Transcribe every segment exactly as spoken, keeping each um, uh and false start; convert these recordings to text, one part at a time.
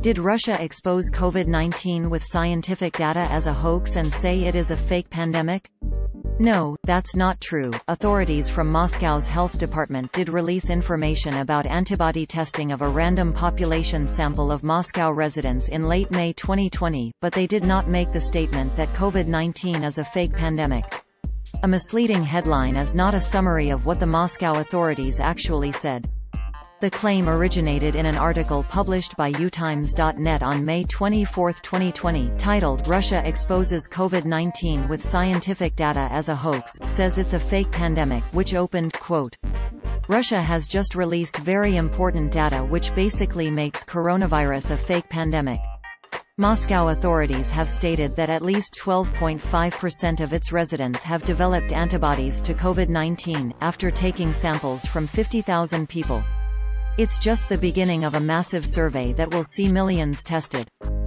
Did Russia expose COVID nineteen with scientific data as a hoax and say it is a fake pandemic? No, that's not true. Authorities from Moscow's health department did release information about antibody testing of a random population sample of Moscow residents in late May twenty twenty, but they did not make the statement that COVID nineteen is a fake pandemic. A misleading headline is not a summary of what the Moscow authorities actually said. The claim originated in an article published by u times dot net on May twenty-fourth twenty twenty, titled "Russia Exposes COVID nineteen with Scientific Data as a Hoax, Says It's a Fake Pandemic," which opened, quote, "Russia has just released very important data which basically makes coronavirus a fake pandemic. Moscow authorities have stated that at least twelve point five percent of its residents have developed antibodies to COVID nineteen, after taking samples from fifty thousand people. It's just the beginning of a massive survey that will see millions tested.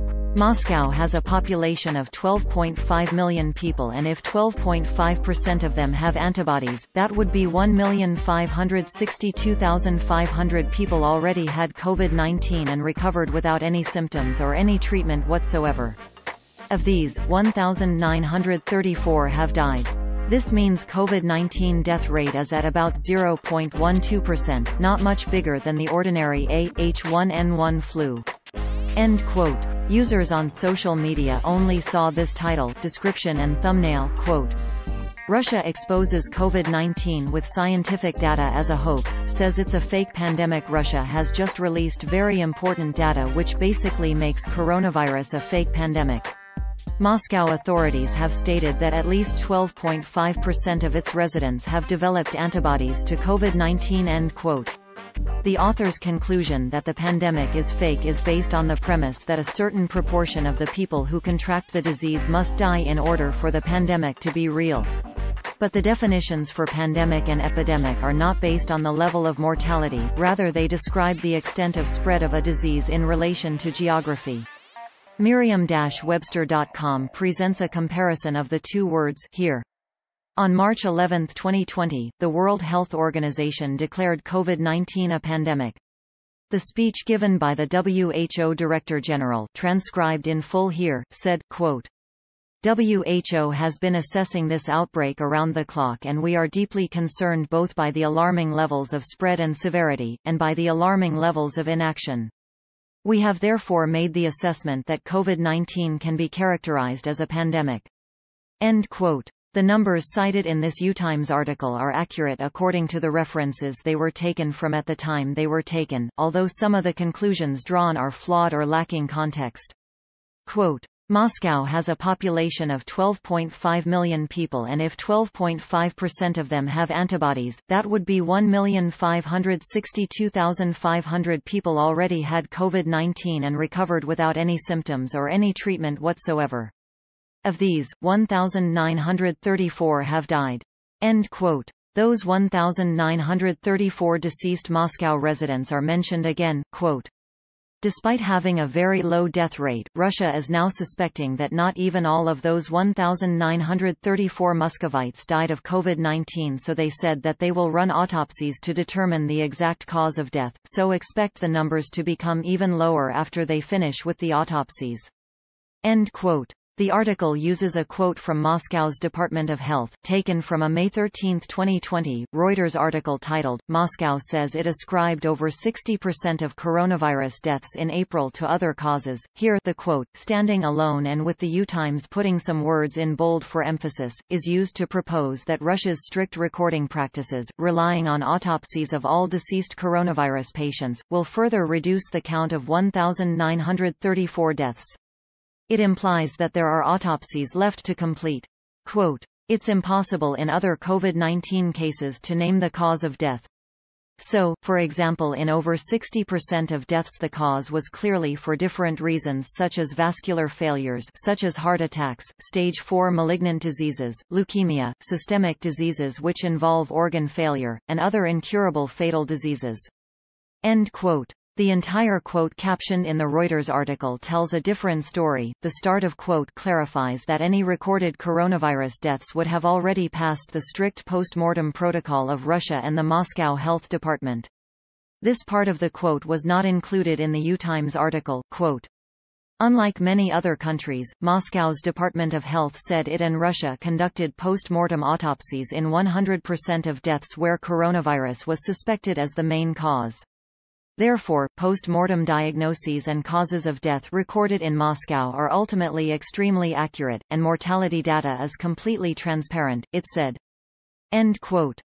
Moscow has a population of twelve point five million people, and if twelve point five percent of them have antibodies, that would be one million five hundred sixty-two thousand five hundred people already had COVID nineteen and recovered without any symptoms or any treatment whatsoever. Of these, one thousand nine hundred thirty-four have died. This means COVID nineteen death rate is at about zero point one two percent, not much bigger than the ordinary A H one N one flu." End quote. Users on social media only saw this title, description and thumbnail, quote, "Russia exposes COVID nineteen with scientific data as a hoax, says it's a fake pandemic." Russia has just released very important data which basically makes coronavirus a fake pandemic. Moscow authorities have stated that at least twelve point five percent of its residents have developed antibodies to COVID nineteen. End quote. The author's conclusion that the pandemic is fake is based on the premise that a certain proportion of the people who contract the disease must die in order for the pandemic to be real. But the definitions for pandemic and epidemic are not based on the level of mortality, rather they describe the extent of spread of a disease in relation to geography. Merriam Webster dot com presents a comparison of the two words here. On March eleventh twenty twenty, the World Health Organization declared COVID nineteen a pandemic. The speech given by the W H O Director General, transcribed in full here, said, quote, "W H O has been assessing this outbreak around the clock, and we are deeply concerned both by the alarming levels of spread and severity, and by the alarming levels of inaction. We have therefore made the assessment that COVID nineteen can be characterized as a pandemic." End quote. The numbers cited in this U Times article are accurate according to the references they were taken from at the time they were taken, although some of the conclusions drawn are flawed or lacking context. Quote, "Moscow has a population of twelve point five million people, and if twelve point five percent of them have antibodies, that would be one million five hundred sixty-two thousand five hundred people already had COVID nineteen and recovered without any symptoms or any treatment whatsoever. Of these, one thousand nine hundred thirty-four have died." End quote. Those one thousand nine hundred thirty-four deceased Moscow residents are mentioned again, quote, "Despite having a very low death rate, Russia is now suspecting that not even all of those one thousand nine hundred thirty-four Muscovites died of COVID nineteen, so they said that they will run autopsies to determine the exact cause of death, so expect the numbers to become even lower after they finish with the autopsies." End quote. The article uses a quote from Moscow's Department of Health, taken from a May thirteenth twenty twenty, Reuters article titled, "Moscow says it ascribed over sixty percent of coronavirus deaths in April to other causes." Here, the quote, standing alone and with the U Times putting some words in bold for emphasis, is used to propose that Russia's strict recording practices, relying on autopsies of all deceased coronavirus patients, will further reduce the count of one thousand nine hundred thirty-four deaths. It implies that there are autopsies left to complete. Quote, "It's impossible in other COVID nineteen cases to name the cause of death. So, for example, in over sixty percent of deaths the cause was clearly for different reasons, such as vascular failures such as heart attacks, stage four malignant diseases, leukemia, systemic diseases which involve organ failure, and other incurable fatal diseases." End quote. The entire quote captioned in the Reuters article tells a different story. The start of quote clarifies that any recorded coronavirus deaths would have already passed the strict post-mortem protocol of Russia and the Moscow Health Department. This part of the quote was not included in the U Times article. Quote, unlike many other countries, Moscow's Department of Health said it and Russia conducted post-mortem autopsies in one hundred percent of deaths where coronavirus was suspected as the main cause. Therefore, post-mortem diagnoses and causes of death recorded in Moscow are ultimately extremely accurate, and mortality data is completely transparent, it said. End quote.